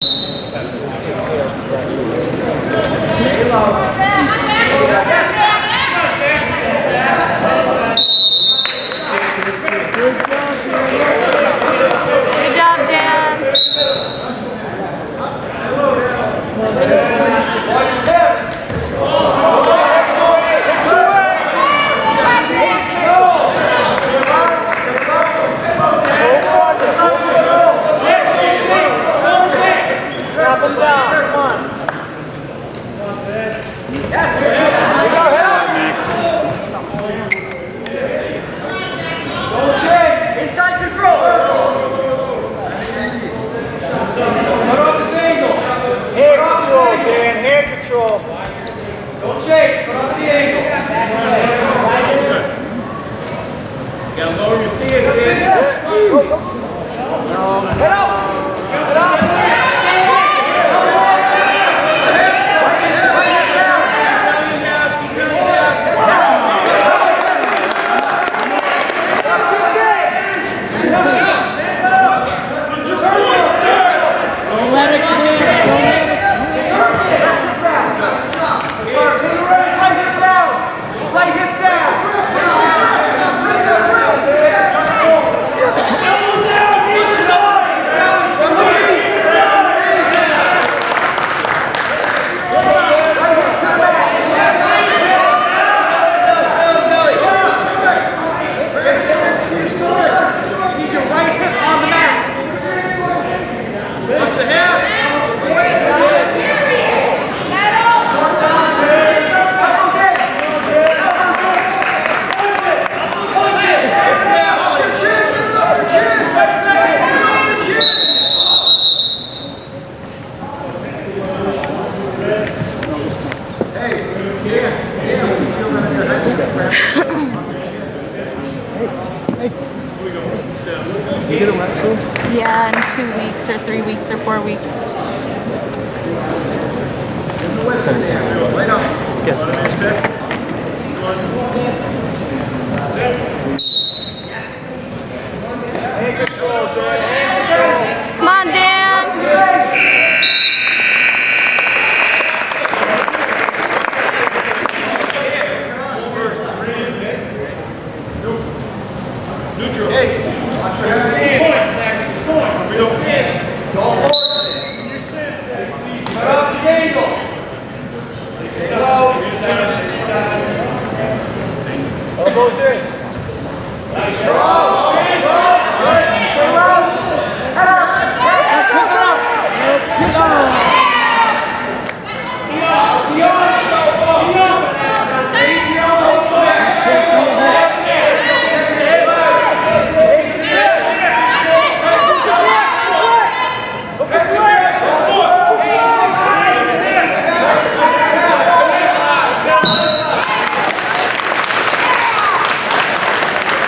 Don't chase, cut off the angle. You gotta lower your stance, man. Go, go. Head up! Head up! You get a wrestle? Yeah, in 2 weeks or 3 weeks or 4 weeks. Hey, control, good.